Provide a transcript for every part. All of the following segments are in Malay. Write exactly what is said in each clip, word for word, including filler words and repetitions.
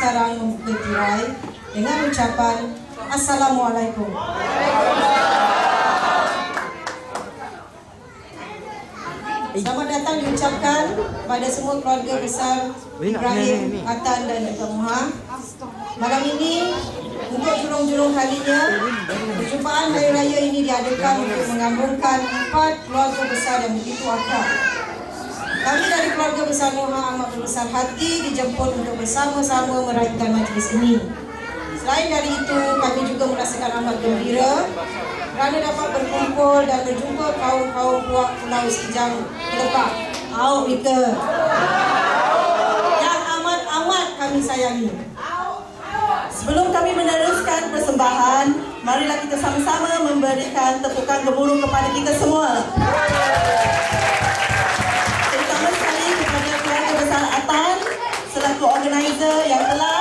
sekarang membuka tirai dengan ucapan Assalamualaikum. Selamat datang diucapkan kepada semua keluarga besar Ibrahim, Atan dan Datuk Muha. Malam ini untuk jurung-jurung kalinya, perjumpaan Hari Raya ini diadakan untuk menggabungkan empat keluarga besar yang begitu akrab. Kami dari keluarga besar Muha amat berbesar hati dijemput untuk bersama-sama meraihkan majlis ini. Selain dari itu, kami juga merasakan amat gembira kerana dapat berkumpul dan berjumpa kaum-kaum Pulau Sijang Kelepah. Au Mika yang amat-amat kami sayangi. Sebelum kami meneruskan persembahan, marilah kita sama-sama memberikan tepukan gemuruh kepada kita semua. Terutama sekali kepada keluarga besar Atan selaku organizer yang telah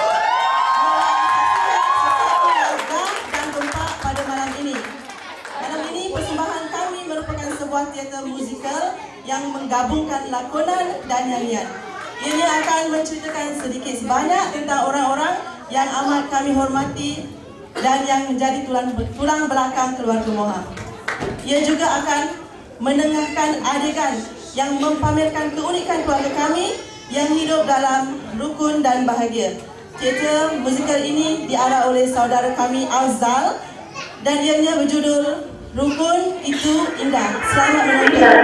dan tempat pada malam ini. Malam ini persembahan kami merupakan sebuah teater musikal yang menggabungkan lakonan dan nyanyian. Ini akan menceritakan sedikit sebanyak tentang orang-orang yang amat kami hormati dan yang menjadi tulang, tulang belakang keluarga Muha. Ia juga akan mendengarkan adegan yang mempamerkan keunikan keluarga kami yang hidup dalam rukun dan bahagia. Teater musikal ini diarah oleh saudara kami Azal dan ianya berjudul Rukun Itu Indah. Selamat menonton.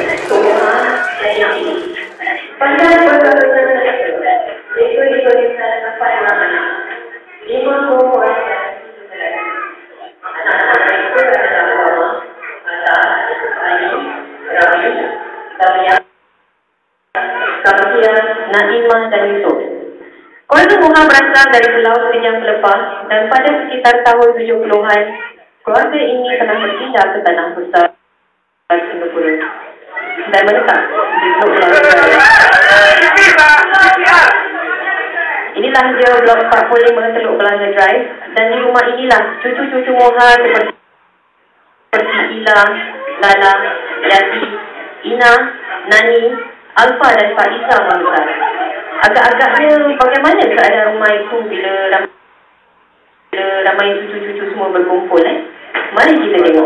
Pada perkahwinan tersebut, itu diberikan kepada lima buah anak-anak itu adalah Mama, Mata, Ayu, Rami, Damia, Kamsia, Naimah dan Yusuf. Keluarga Muha berasal dari Pulau Sijang Kelepah dan pada sekitar tahun tujuh puluhan, keluarga ini telah berpindah ke tanah besar Singapura dan menetap di Pulau Sijang. Inilah dia blok empat puluh lima Teluk Belanga Drive dan di rumah inilah cucu-cucu Muha seperti seperti Ila, Lala, Yati, Ina, Nani, Alfa dan Pak Isa membesar. Agak-agaknya bagaimana keadaan rumah itu bila ramai, bila ramai cucu-cucu semua berkumpul eh? Mari kita tengok.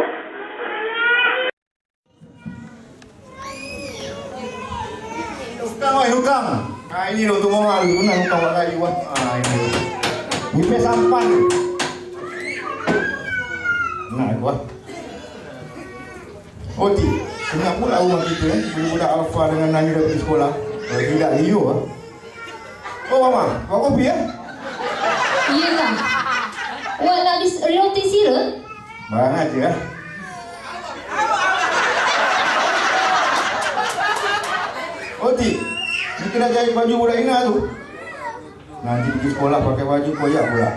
Hutang, oi, hutang. Ah, ini untuk Muha dulu, benar hutang buat kayu. Ah, ini. Nipis sampan. Nah, itu ah. Oti, ingat pula rumah kita eh. Budak-budak Alfa dengan Nani dah pergi sekolah. Kalau tidak, Rio ah. Oh, Mama, kau kopi ya? Iya kan? Awak nak habis roti sira? Barang aja ya. Oti, ni kena jahit baju budak Ina tu. Nanti pergi sekolah pakai baju koyak pula.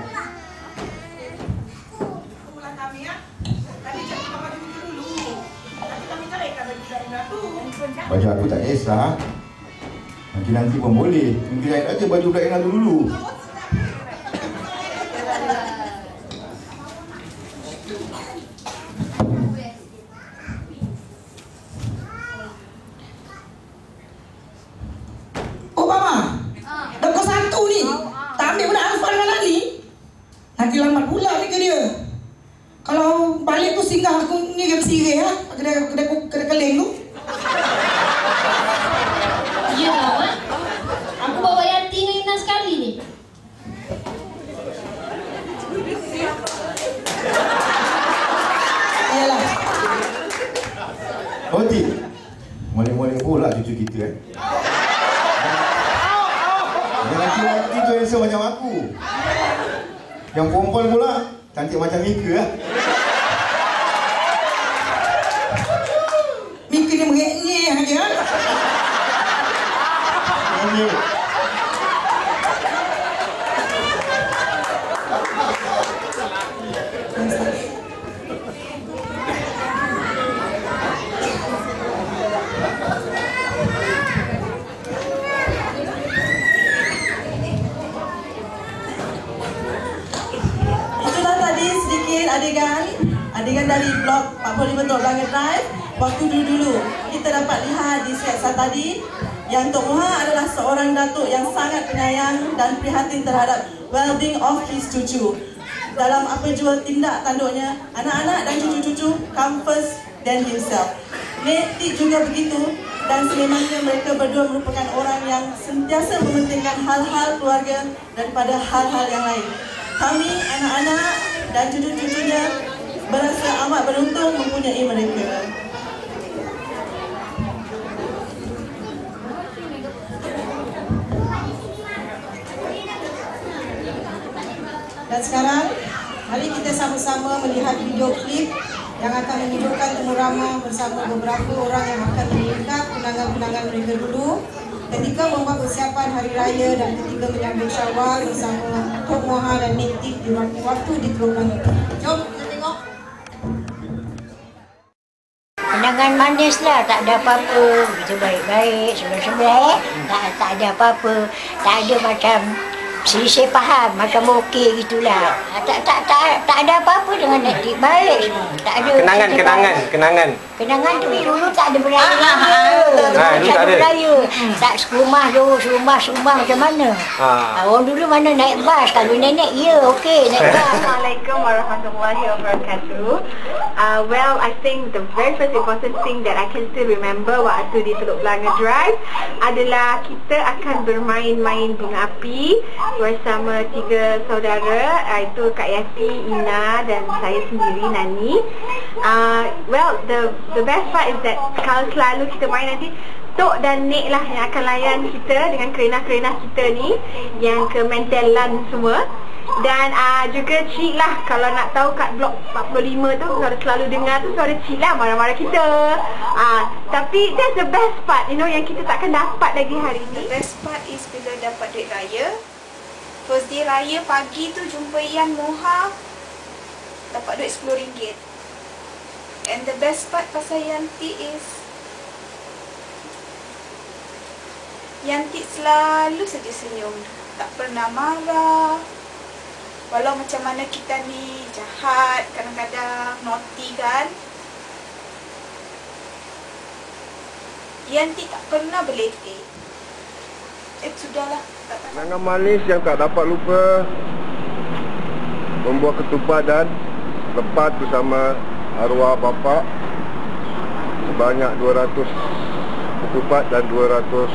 Baju aku tak kisah. Nanti-nanti pun boleh. Mungkin jahit aja baju budak Ina tu dulu. Oh Mama, dah pukul satu ni. Tak ambil budak Alfa dengan Nani. Nanti lambat pula ni ke dia. Kalau balik tu singgah aku ni ke Sirih ha? Kedai kedai kedai keleng tu. Ya lah, aku bawa Yati dengan Ina sekali ni. Yalah. Oti, molek-molek pula cucu kita eh. Yang laki-laki tu handsome macam aku. Yang perempuan pula cantik macam Mika lah. Mika dia mengek-ngek aja. Ini. Itulah tadi sedikit adegan adegan dari blok empat puluh lima Teluk Belanga Drive. Waktu dulu-dulu kita dapat lihat di set saat tadi yang Tok Moha adalah seorang datuk yang sangat penyayang dan prihatin terhadap well-being of his cucu. Dalam apa jua tindak tanduknya, anak-anak dan cucu-cucu come first than himself. Nek Tik juga begitu, dan sememangnya mereka berdua merupakan orang yang sentiasa mementingkan hal-hal keluarga daripada hal-hal yang lain. Kami, anak-anak dan cucu-cucunya berasa amat beruntung mempunyai mereka. Dan sekarang, mari kita sama-sama melihat video klip yang akan menunjukkan Temu Rama bersama beberapa orang yang akan meningkat kenangan-kenangan mereka dulu ketika membuat persiapan Hari Raya dan ketika menyambut Syawal bersama Tok Moha dan Nek Tik di waktu di Teluk Langit. Jom kita tengok. Kenangan manis lah, tak ada apa-apa. Kita baik-baik, sebelah-sebelah. Tak, tak ada apa-apa. Tak ada macam selisih faham, macam okey gitulah. Tak tak tak tak ada apa-apa dengan Nek Tik, baik. Tak ada kenangan kenangan baik. kenangan. Kenangan tu dulu tak ada beraya. Ha, dulu tak ada beraya. Tak serumah tu, serumah serumah macam mana? Ha. Orang dulu mana naik bas, kalau nenek ya okey naik bas. Assalamualaikum warahmatullahi wabarakatuh. Uh, well, I think the very first important thing that I can still remember waktu di Teluk Belanga Drive adalah kita akan bermain-main bunga api bersama tiga saudara, iaitu Kak Yati, Ina dan saya sendiri, Nani. Uh, well, the the best part is that kalau selalu kita main nanti Tok dan Nek lah yang akan layan kita dengan kerena-kerena kita ni yang ke mentelan semua. Dan uh, juga Cik lah, kalau nak tahu kat blok empat puluh lima tu kalau selalu dengar tu suara Cik lah marah-marah kita. uh, Tapi that's the best part, you know, yang kita takkan dapat lagi hari ni. The best part is bila dapat duit raya. First day raya pagi tu jumpa Ian Moha, dapat duit sepuluh ringgit. And the best part pasal Yanti is Yanti selalu saja senyum, tak pernah marah. Walau macam mana kita ni jahat, kadang-kadang naughty kan, Yanti tak pernah berletih. Eh sudahlah. Kenangan manis yang tak dapat lupa, membuat ketupat dan lepat bersama arwah bapa sebanyak dua ratus ketupat dan dua ratus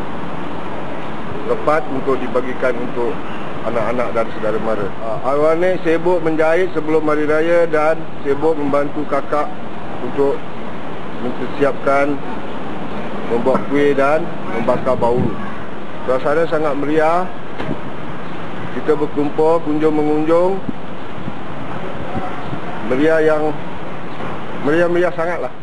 lepat untuk dibagikan untuk anak-anak dan saudara mara. Arwah Nek sibuk menjahit sebelum hari raya dan sibuk membantu kakak untuk mempersiapkan membuat kuih dan membakar bau. Suasana sangat meriah. Kita berkumpul, kunjung mengunjung. Meriah yang meriah-meriah sangatlah.